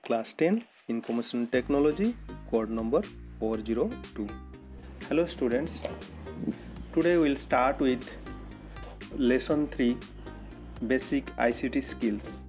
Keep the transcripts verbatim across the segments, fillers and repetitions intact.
Class ten Information Technology, code number four zero two. Hello students, today we'll start with lesson three, basic I C T skills.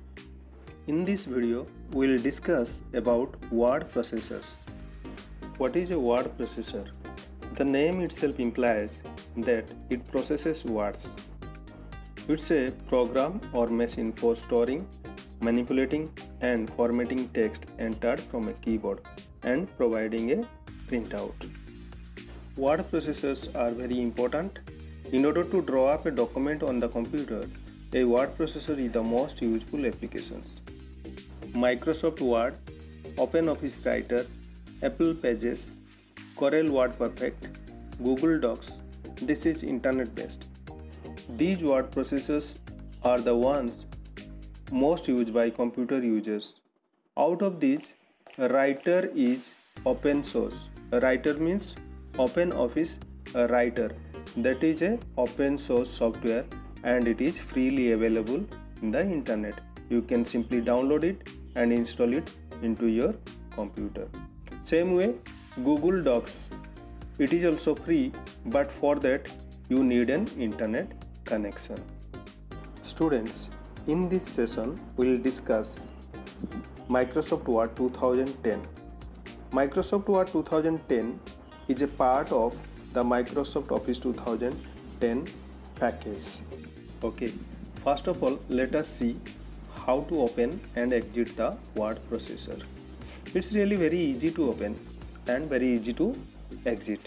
In this video we'll discuss about word processors. What is a word processor? The name itself implies that it processes words. It's a program or machine for storing, manipulating and formatting text entered from a keyboard and providing a printout. Word processors are very important. In order to draw up a document on the computer, a word processor is the most useful applications. Microsoft Word, OpenOffice Writer, Apple Pages, Corel WordPerfect, Google Docs. This is internet based. These word processors are the ones most used by computer users. Out of these, Writer is open source. Writer means OpenOffice Writer. That is a open source software and it is freely available in the internet. You can simply download it and install it into your computer. Same way, Google Docs. It is also free, but for that you need an internet connection. Students, in this session we will discuss Microsoft Word two thousand ten. Microsoft Word two thousand ten is a part of the Microsoft Office two thousand ten package. Okay, first of all, let us see how to open and exit the word processor. It's really very easy to open and very easy to exit.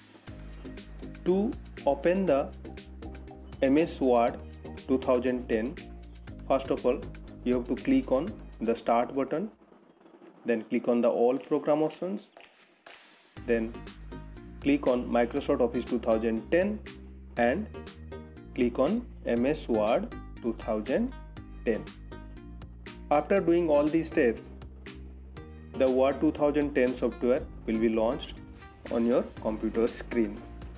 To open the M S Word two thousand ten, first of all, you have to click on the start button, then click on the all program options, then click on Microsoft Office two thousand ten and click on M S Word two thousand ten. After doing all these steps, the Word two thousand ten software will be launched on your computer screen.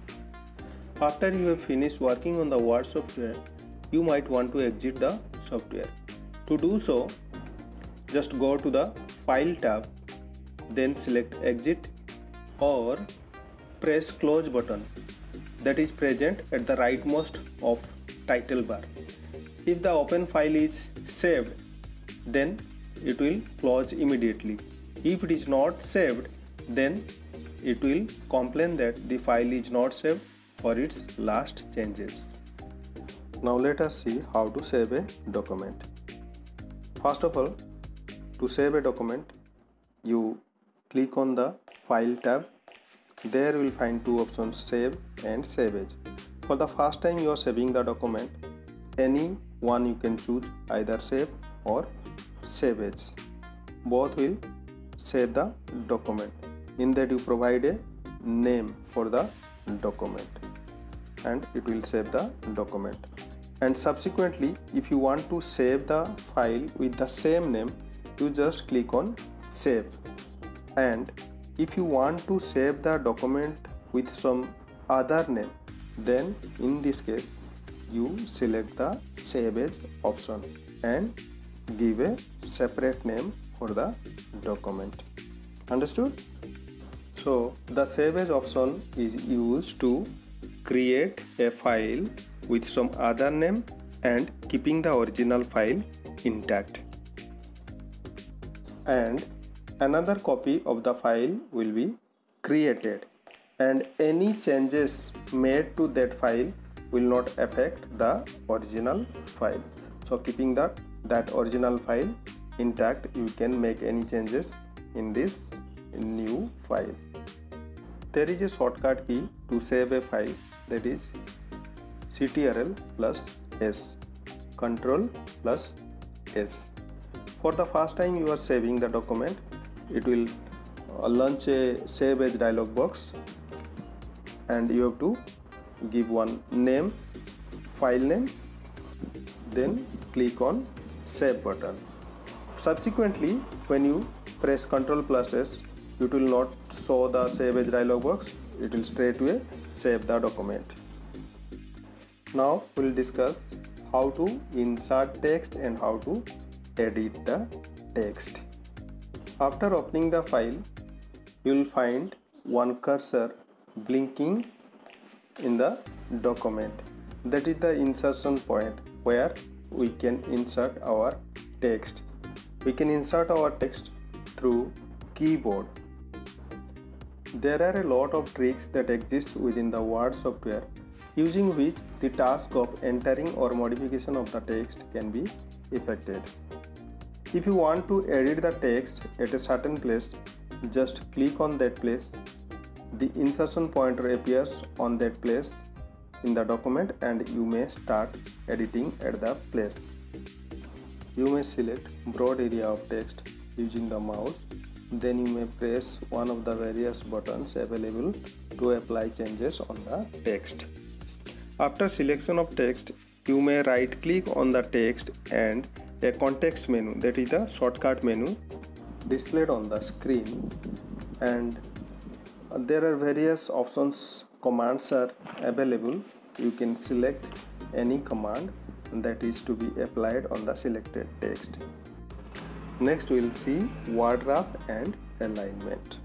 After you have finished working on the Word software, you might want to exit the software. To do so, just go to the File tab, then select Exit or press Close button that is present at the rightmost of title bar. If the open file is saved, then it will close immediately. If it is not saved, then it will complain that the file is not saved for its last changes. Now let us see how to save a document. First of all, to save a document, you click on the File tab. There you will find two options, Save and Save As. For the first time you are saving the document, any one you can choose, either Save or Save As. Both will save the document. In that you provide a name for the document and it will save the document. And subsequently, if you want to save the file with the same name, you just click on Save. And if you want to save the document with some other name, then in this case you select the Save As option and give a separate name for the document. Understood? So the Save As option is used to create a file with some other name and keeping the original file intact. And another copy of the file will be created and any changes made to that file will not affect the original file. So keeping that, that original file intact, you can make any changes in this new file. There is a shortcut key to save a file, that is C T R L plus S, Control plus S. For the first time you are saving the document, it will launch a Save As dialog box and you have to give one name, file name, then click on Save button. Subsequently, when you press Control plus S, it will not show the Save As dialog box, it will straightaway save the document. Now we will discuss how to insert text and how to edit the text. After opening the file, you will find one cursor blinking in the document. That is the insertion point where we can insert our text. We can insert our text through keyboard. There are a lot of tricks that exist within the Word software, using which the task of entering or modification of the text can be effected. If you want to edit the text at a certain place, just click on that place. The insertion pointer appears on that place in the document and you may start editing at the place. You may select broad area of text using the mouse. Then you may press one of the various buttons available to apply changes on the text. After selection of text, you may right click on the text and a context menu, that is the shortcut menu, displayed on the screen, and there are various options. Commands are available. You can select any command that is to be applied on the selected text. Next we will see word wrap and alignment.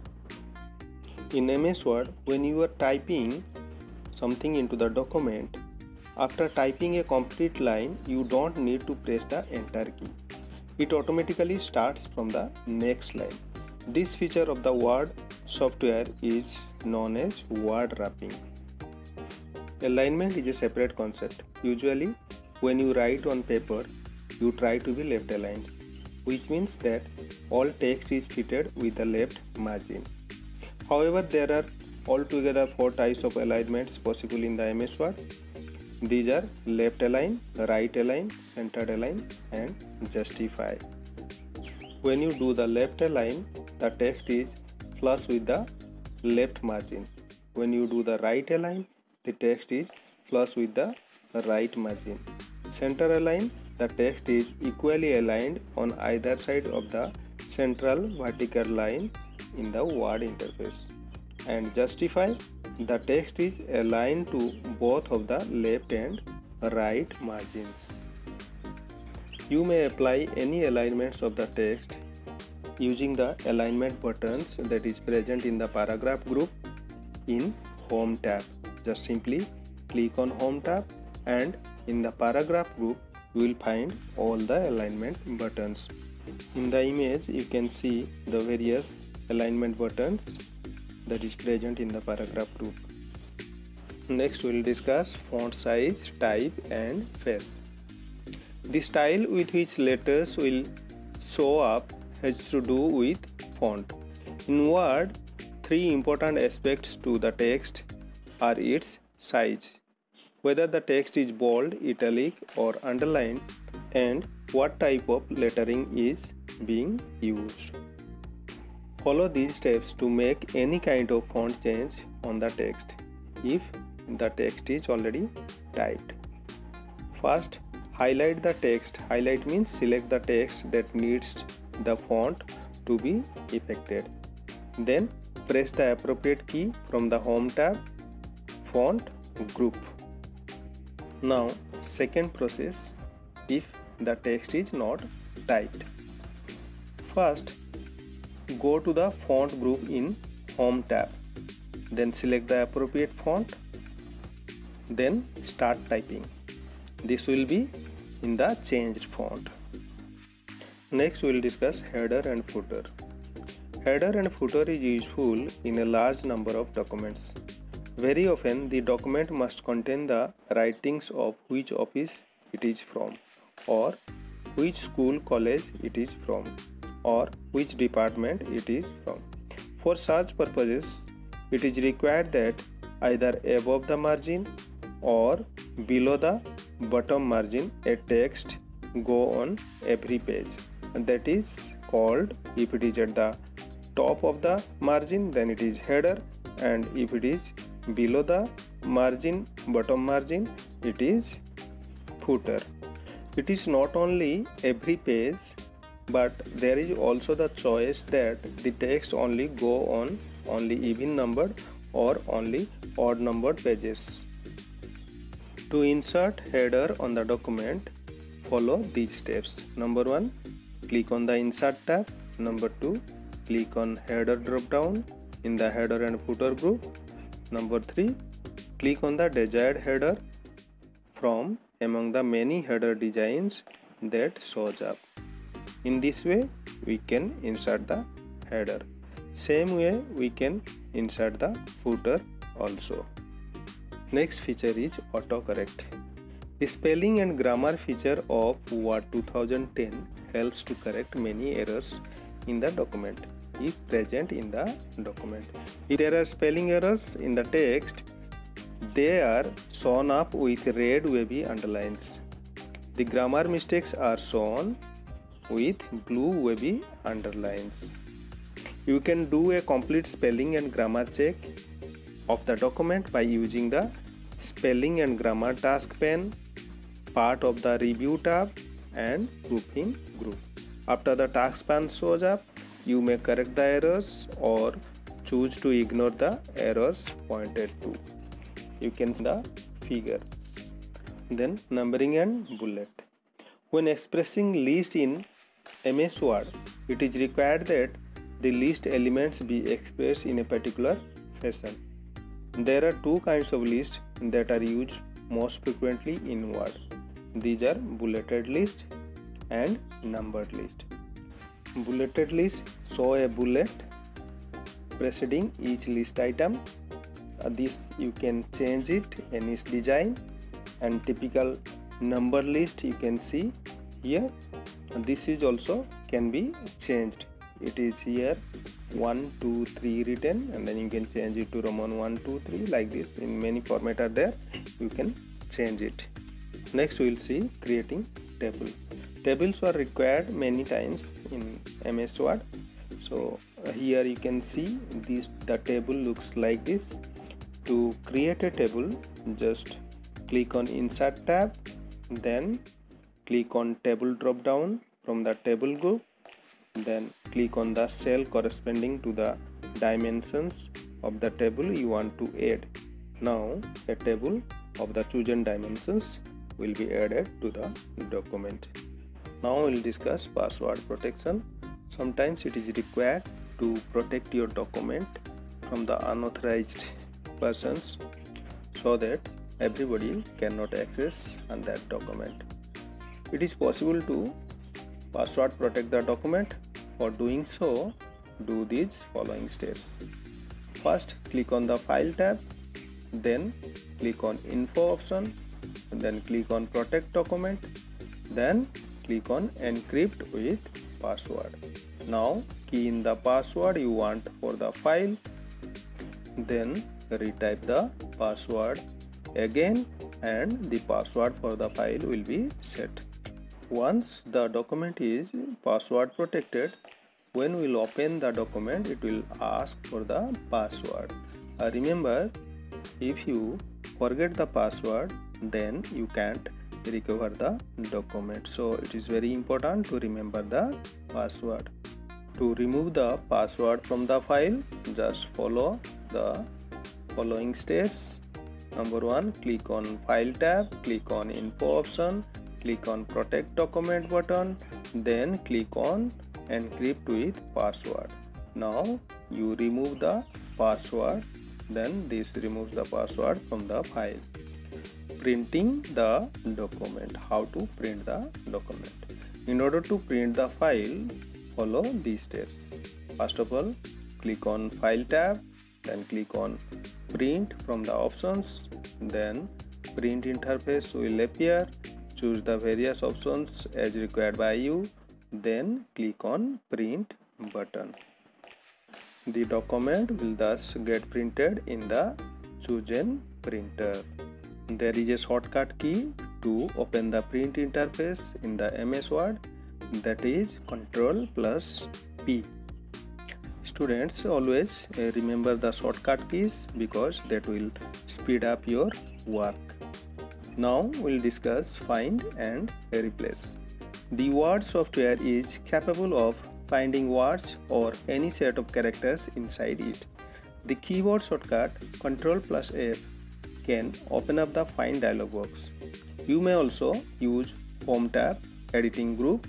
In M S Word, when you are typing something into the document, after typing a complete line, you don't need to press the enter key. It automatically starts from the next line. This feature of the Word software is known as word wrapping. Alignment is a separate concept. Usually, when you write on paper, you try to be left aligned, which means that all text is fitted with the left margin. However, there are altogether four types of alignments possible in the M S Word. These are left align, right align, centered align, and justify. When you do the left align, the text is flush with the left margin. When you do the right align, the text is flush with the right margin. Center align, the text is equally aligned on either side of the central vertical line in the Word interface. And justify, the text is aligned to both of the left and right margins. You may apply any alignments of the text using the alignment buttons that is present in the paragraph group in Home tab. Just simply click on Home tab, and in the paragraph group you will find all the alignment buttons. In the image you can see the various alignment buttons that is present in the paragraph group. Next we will discuss font size, type and face. The style with which letters will show up has to do with font. In Word, three important aspects to the text are its size, whether the text is bold, italic or underlined, and what type of lettering is being used. Follow these steps to make any kind of font change on the text if the text is already typed. First, highlight the text. Highlight means select the text that needs the font to be effected. Then press the appropriate key from the Home tab, Font Group. Now, second process, if the text is not typed. First, go to the font group in Home tab, then select the appropriate font, then start typing. This will be in the changed font. Next we will discuss header and footer. Header and footer is useful in a large number of documents. Very often the document must contain the writings of which office it is from, or which school college it is from, or which department it is from. For such purposes, it is required that either above the margin or below the bottom margin a text go on every page. And that is called, if it is at the top of the margin, then it is header, and if it is below the margin, bottom margin, it is footer. It is not only every page, but there is also the choice that the text only go on only even numbered or only odd numbered pages. To insert header on the document, follow these steps. Number one, click on the Insert tab. Number two, click on Header drop down in the Header and Footer group. Number three, click on the desired header from among the many header designs that shows up. In this way we can insert the header. Same way we can insert the footer also. Next feature is autocorrect. The spelling and grammar feature of Word two thousand ten helps to correct many errors in the document if present in the document. If there are spelling errors in the text, they are shown up with red wavy underlines. The grammar mistakes are shown with blue wavy underlines. You can do a complete spelling and grammar check of the document by using the spelling and grammar task pane, part of the review tab, and grouping group. After the task pane shows up, you may correct the errors or choose to ignore the errors pointed to. You can see the figure. Then numbering and bullet. When expressing list in M S Word, it is required that the list elements be expressed in a particular fashion. There are two kinds of lists that are used most frequently in Word. These are bulleted list and numbered list. Bulleted list show a bullet preceding each list item. Uh, this you can change it in its design, and typical number list you can see here. And this is also can be changed. It is here one two three written, and then you can change it to Roman one two three like this. In many format are there, you can change it. Next we will see creating table. Tables were required many times in M S Word. So uh, here you can see this, the table looks like this. To create a table, just click on Insert tab, then click on Table drop down from the table group, then click on the cell corresponding to the dimensions of the table you want to add. Now a table of the chosen dimensions will be added to the document. Now we will discuss password protection. Sometimes it is required to protect your document from the unauthorized persons so that everybody cannot access on that document. It is possible to password protect the document. For doing so, do these following steps. First, click on the File tab, then click on Info option, and then click on Protect Document, then click on Encrypt with Password. Now key in the password you want for the file, then retype the password again, and the password for the file will be set. Once the document is password protected, when we will open the document, it will ask for the password. Uh, remember, if you forget the password, then you can't recover the document. So it is very important to remember the password. To remove the password from the file, just follow the following steps. Number one, click on File tab, click on Info option, click on Protect Document button, then click on Encrypt with Password. Now you remove the password, then this removes the password from the file. Printing the document. How to print the document? In order to print the file, follow these steps. First of all, click on File tab, then click on Print from the options, then Print interface will appear. Choose the various options as required by you, then click on Print button. The document will thus get printed in the chosen printer. There is a shortcut key to open the print interface in the M S Word, that is Control plus P. Students, always remember the shortcut keys because that will speed up your work. Now we'll discuss find and replace. The Word software is capable of finding words or any set of characters inside it. The keyboard shortcut Control plus F can open up the Find dialog box. You may also use Home tab, Editing group,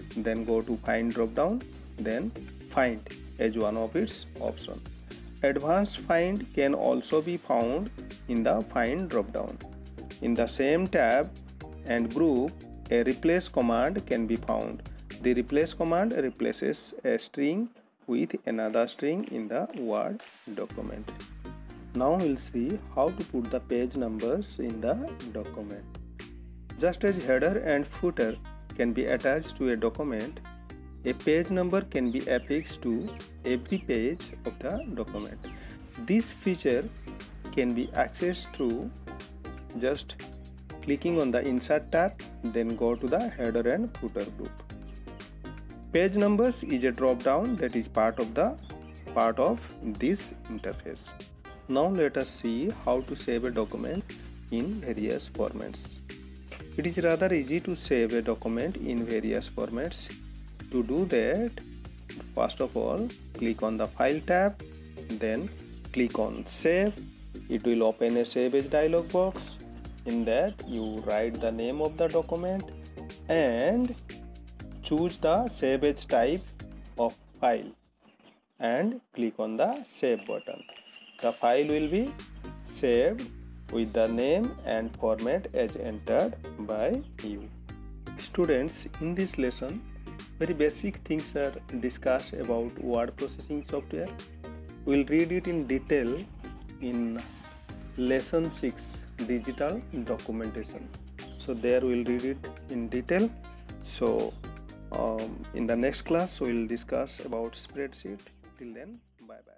then go to find drop down, then find as one of its option. Advanced find can also be found in the find drop down. In the same tab and group, a replace command can be found. The replace command replaces a string with another string in the Word document. Now we'll see how to put the page numbers in the document. Just as header and footer can be attached to a document, a page number can be affixed to every page of the document. This feature can be accessed through just clicking on the Insert tab, then go to the header and footer group. Page numbers is a drop down that is part of the part of this interface. Now let us see how to save a document in various formats. It is rather easy to save a document in various formats. To do that, first of all, click on the File tab, then click on Save. It will open a Save As dialog box. In that, you write the name of the document and choose the Save As type of file and click on the Save button. The file will be saved with the name and format as entered by you. Students, in this lesson, very basic things are discussed about word processing software. We will read it in detail in lesson six, digital documentation. So there we will read it in detail. So um, in the next class we will discuss about spreadsheet. Till then, bye bye.